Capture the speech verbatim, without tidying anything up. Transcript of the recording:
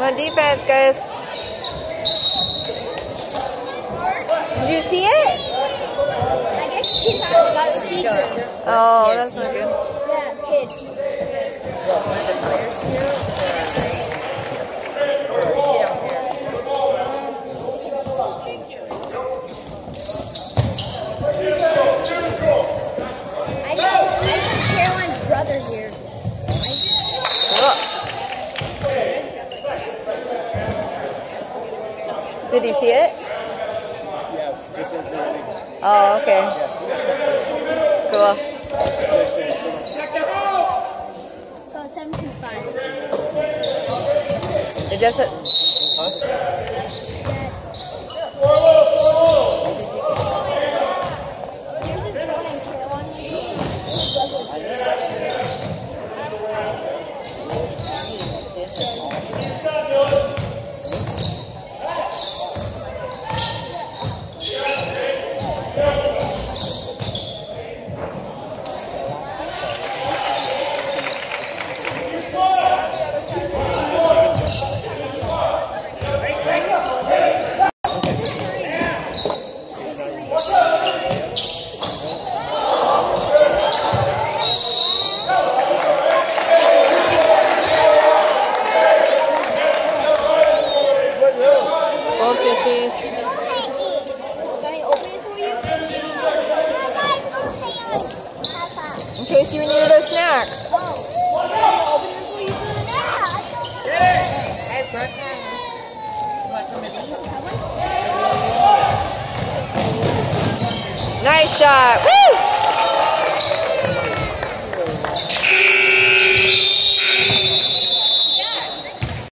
on defense, guys. Did you see it? I guess kid got a seizure. Oh, that's not good. Yeah, kid. What, one of the players here? I just, I saw Caroline's brother here. Did he see it? Yeah, just as they're leaving. Oh, okay. Cool. So it's seven two five. It just. There's this girl named Goldfishies. Can I open it for you? In case you needed a snack. Oh, can I open it for you? Hey, Brooklyn. You want some of these? Nice shot. Woo!